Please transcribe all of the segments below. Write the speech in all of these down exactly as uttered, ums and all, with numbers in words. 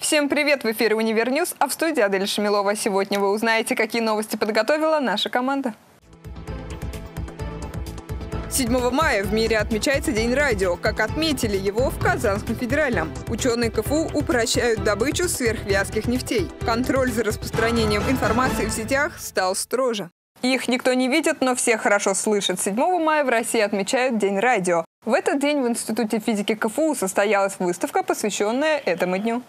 Всем привет! В эфире Универньюз, а в студии Адель Шамилова. Сегодня вы узнаете, какие новости подготовила наша команда. седьмого мая в мире отмечается День радио. Как отметили его в Казанском федеральном. Ученые КФУ упрощают добычу сверхвязких нефтей. Контроль за распространением информации в сетях стал строже. Их никто не видит, но все хорошо слышат. седьмого мая в России отмечают День радио. В этот день в Институте физики КФУ состоялась выставка, посвященная этому дню.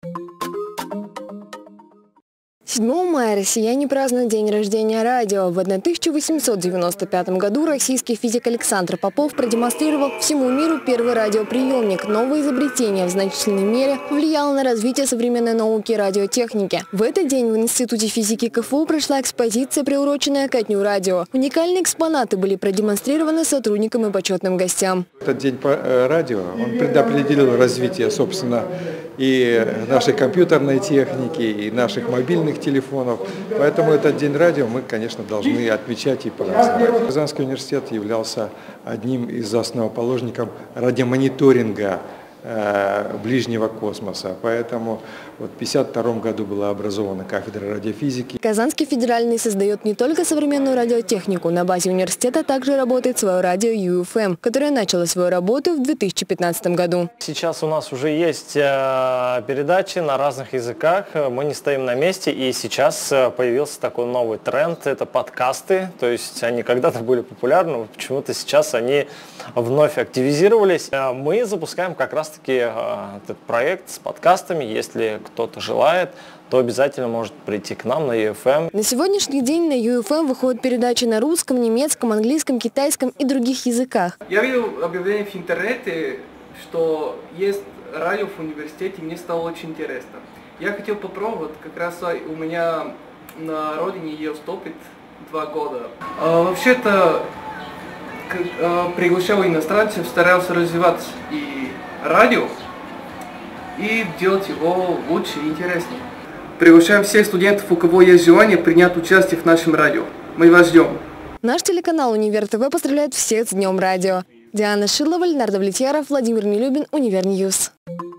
седьмого мая россияне празднуют день рождения радио. В тысяча восемьсот девяносто пятом году российский физик Александр Попов продемонстрировал всему миру первый радиоприемник. Новое изобретение в значительной мере влияло на развитие современной науки и радиотехники. В этот день в Институте физики КФУ прошла экспозиция, приуроченная ко Дню радио. Уникальные экспонаты были продемонстрированы сотрудникам и почетным гостям. Этот день радио, он предопределил развитие, собственно, и нашей компьютерной техники, и наших мобильных телефонов. Поэтому этот день радио мы, конечно, должны отмечать и праздновать. Казанский университет являлся одним из основоположников радиомониторинга э, ближнего космоса. Поэтому вот в тысяча девятьсот пятьдесят втором году была образована кафедра радиофизики. Казанский федеральный создает не только современную радиотехнику. На базе университета также работает свое радио ю эф эм, которое начало свою работу в две тысячи пятнадцатом году. Сейчас у нас уже есть передачи на разных языках. Мы не стоим на месте. И сейчас появился такой новый тренд. Это подкасты. То есть они когда-то были популярны, но почему-то сейчас они вновь активизировались. Мы запускаем как раз-таки этот проект с подкастами. Если кто-то желает, то обязательно может прийти к нам на ю эф эм. На сегодняшний день на ю эф эм выходят передачи на русском, немецком, английском, китайском и других языках. Я видел объявление в интернете, что есть радио в университете, и мне стало очень интересно. Я хотел попробовать, как раз у меня на родине ее стопит два года. А, вообще-то приглашал иностранцев, старался развивать и радио, и делать его лучше и интереснее. Приглашаем всех студентов, у кого есть желание принять участие в нашем радио. Мы вас ждем. Наш телеканал Универ ТВ поздравляет всех с Днем радио. Диана Шилова, Леонард Влетьяров, Владимир Нелюбин, Универньюз.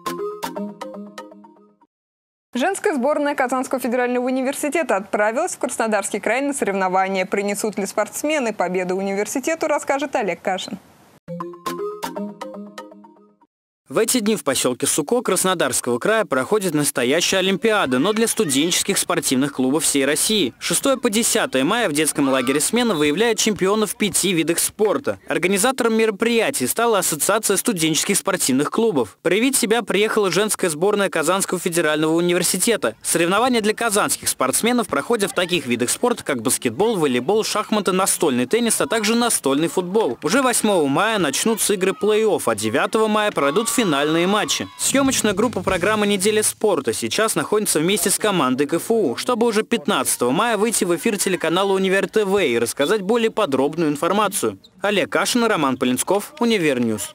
Женская сборная Казанского федерального университета отправилась в Краснодарский край на соревнования. Принесут ли спортсмены победу университету, расскажет Олег Кашин. В эти дни в поселке Суко Краснодарского края проходит настоящая олимпиада, но для студенческих спортивных клубов всей России. с шестого по десятое мая в детском лагере «Смена» выявляет чемпионов в пяти видах спорта. Организатором мероприятий стала Ассоциация студенческих спортивных клубов. Проявить себя приехала женская сборная Казанского федерального университета. Соревнования для казанских спортсменов проходят в таких видах спорта, как баскетбол, волейбол, шахматы, настольный теннис, а также настольный футбол. Уже восьмого мая начнутся игры плей-офф, а девятого мая пройдут финальные матчи. Съемочная группа программы «Неделя спорта» сейчас находится вместе с командой КФУ, чтобы уже пятнадцатого мая выйти в эфир телеканала Универ ТВ и рассказать более подробную информацию. Олег Кашин, Роман Полинсков, Универньюз.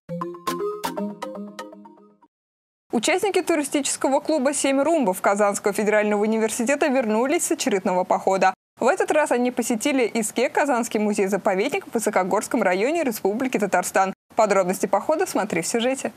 Участники туристического клуба «Семь румбов» Казанского федерального университета вернулись с очередного похода. В этот раз они посетили ИСКЕ, Казанский музей-заповедник в Высокогорском районе Республики Татарстан. Подробности похода смотри в сюжете.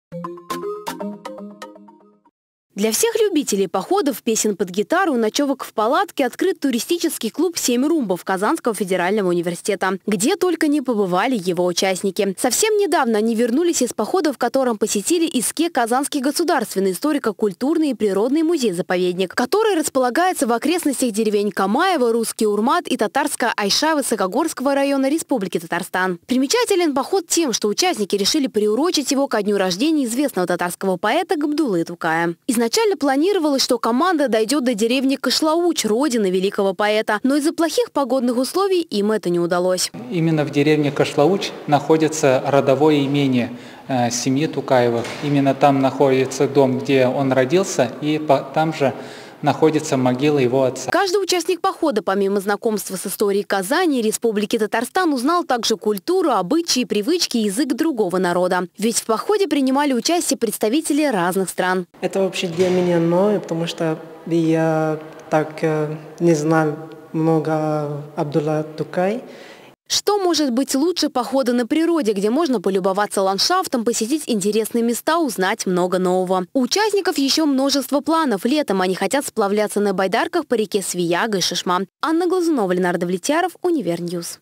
Для всех любителей походов, песен под гитару, ночевок в палатке открыт туристический клуб «Семь румбов» Казанского федерального университета, где только не побывали его участники. Совсем недавно они вернулись из похода, в котором посетили ИСКЕ Казанский государственный историко-культурный и природный музей-заповедник, который располагается в окрестностях деревень Камаево, Русский Урмат и Татарская Айша Высокогорского района Республики Татарстан. Примечателен поход тем, что участники решили приурочить его ко дню рождения известного татарского поэта Габдуллы Тукая. Изначально планировалось, что команда дойдет до деревни Кышлауч, родины великого поэта, но из-за плохих погодных условий им это не удалось. Именно в деревне Кышлауч находится родовое имение э, семьи Тукаевых. Именно там находится дом, где он родился, и по, там же находится могила его отца. Каждый участник похода, помимо знакомства с историей Казани и Республики Татарстан, узнал также культуру, обычаи, привычки и язык другого народа. Ведь в походе принимали участие представители разных стран. Это вообще для меня новое, потому что я так не знаю много Абдулла Тукай. Что может быть лучше похода на природе, где можно полюбоваться ландшафтом, посетить интересные места, узнать много нового? У участников еще множество планов. Летом они хотят сплавляться на байдарках по реке Свияга и Шишма. Анна Глазунова, Ленардо Влетьяров, Универньюз.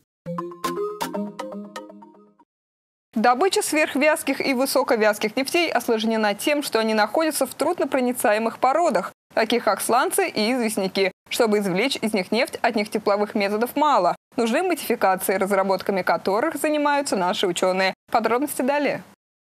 Добыча сверхвязких и высоковязких нефтей осложнена тем, что они находятся в труднопроницаемых породах, таких как сланцы и известняки. Чтобы извлечь из них нефть, от них тепловых методов мало. Нужны модификации, разработками которых занимаются наши ученые. Подробности далее.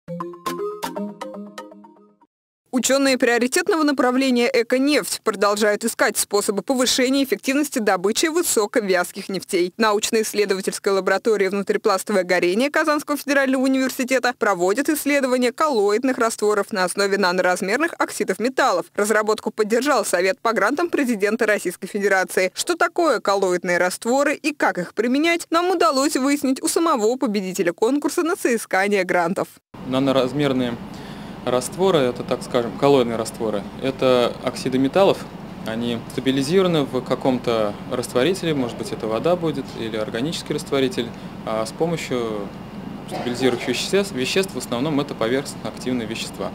Ученые приоритетного направления «Эко-нефть» продолжают искать способы повышения эффективности добычи высоковязких нефтей. Научно-исследовательская лаборатория «Внутрипластовое горение» Казанского федерального университета проводит исследования коллоидных растворов на основе наноразмерных оксидов металлов. Разработку поддержал Совет по грантам президента Российской Федерации. Что такое коллоидные растворы и как их применять, нам удалось выяснить у самого победителя конкурса на соискание грантов. Наноразмерные растворы, это, так скажем, коллоидные растворы, это оксиды металлов. Они стабилизированы в каком-то растворителе, может быть, это вода будет или органический растворитель, а с помощью стабилизирующих веществ, веществ в основном это поверхностно-активные вещества.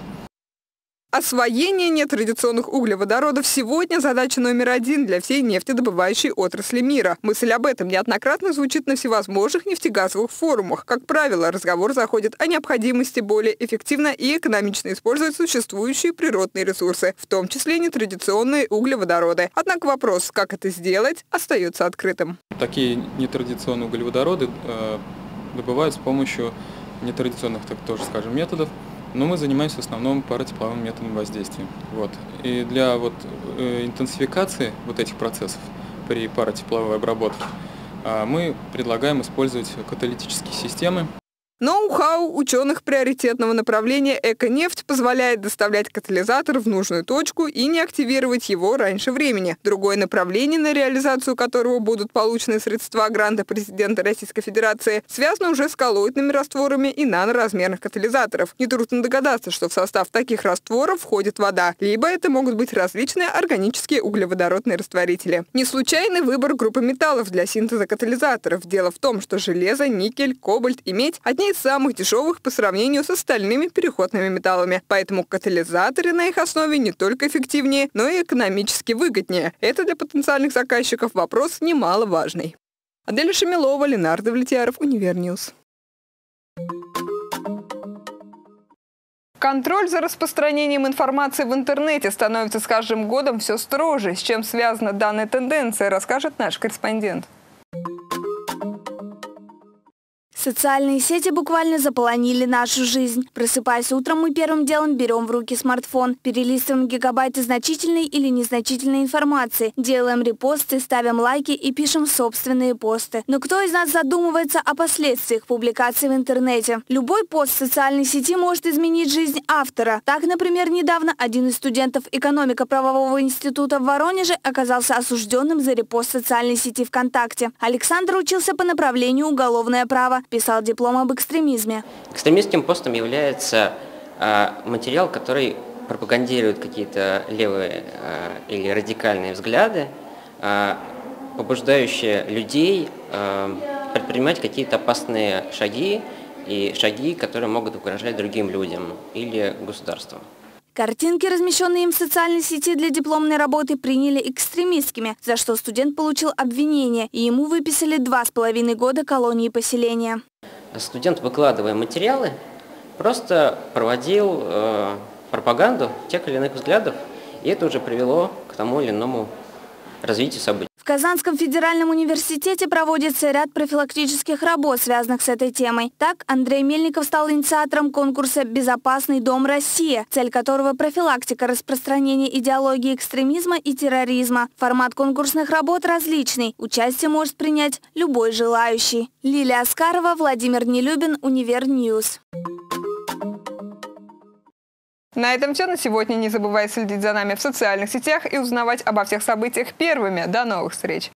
Освоение нетрадиционных углеводородов сегодня задача номер один для всей нефтедобывающей отрасли мира. Мысль об этом неоднократно звучит на всевозможных нефтегазовых форумах. Как правило, разговор заходит о необходимости более эффективно и экономично использовать существующие природные ресурсы, в том числе нетрадиционные углеводороды. Однако вопрос, как это сделать, остается открытым. Такие нетрадиционные углеводороды э, добывают с помощью нетрадиционных, так тоже скажем, методов. Но мы занимаемся в основном паротепловым методом воздействия. Вот. И для вот, э, интенсификации вот этих процессов при паротепловой обработке э, мы предлагаем использовать каталитические системы. Ноу-хау ученых приоритетного направления «Эко-нефть» позволяет доставлять катализатор в нужную точку и не активировать его раньше времени. Другое направление, на реализацию которого будут получены средства гранта президента Российской Федерации, связано уже с коллоидными растворами и наноразмерных катализаторов. Нетрудно догадаться, что в состав таких растворов входит вода, либо это могут быть различные органические углеводородные растворители. Не случайный выбор группы металлов для синтеза катализаторов. Дело в том, что железо, никель, кобальт и медь – одни из самых дешевых по сравнению с остальными переходными металлами. Поэтому катализаторы на их основе не только эффективнее, но и экономически выгоднее. Это для потенциальных заказчиков вопрос немаловажный. Адель Шамилова, Ленардо Влетьяров, Универньюз. Контроль за распространением информации в интернете становится с каждым годом все строже. С чем связана данная тенденция, расскажет наш корреспондент. Социальные сети буквально заполонили нашу жизнь. Просыпаясь утром, мы первым делом берем в руки смартфон, перелистываем гигабайты значительной или незначительной информации, делаем репосты, ставим лайки и пишем собственные посты. Но кто из нас задумывается о последствиях публикаций в интернете? Любой пост в социальной сети может изменить жизнь автора. Так, например, недавно один из студентов экономико-правового института в Воронеже оказался осужденным за репост в социальной сети ВКонтакте. Александр учился по направлению уголовное право. Писал диплом об экстремизме. Экстремистским постом является э, материал, который пропагандирует какие-то левые э, или радикальные взгляды, э, побуждающие людей э, предпринимать какие-то опасные шаги и шаги, которые могут угрожать другим людям или государству. Картинки, размещенные им в социальной сети для дипломной работы, приняли экстремистскими, за что студент получил обвинение, и ему выписали два с половиной года колонии поселения. Студент, выкладывая материалы, просто проводил э, пропаганду тех или иных взглядов, и это уже привело к тому или иному развитию событий. В Казанском федеральном университете проводится ряд профилактических работ, связанных с этой темой. Так, Андрей Мельников стал инициатором конкурса «Безопасный дом Россия», цель которого – профилактика распространения идеологии экстремизма и терроризма. Формат конкурсных работ различный. Участие может принять любой желающий. Лилия Аскарова, Владимир Нелюбин, Универньюз. На этом все на сегодня. Не забывай следить за нами в социальных сетях и узнавать обо всех событиях первыми. До новых встреч!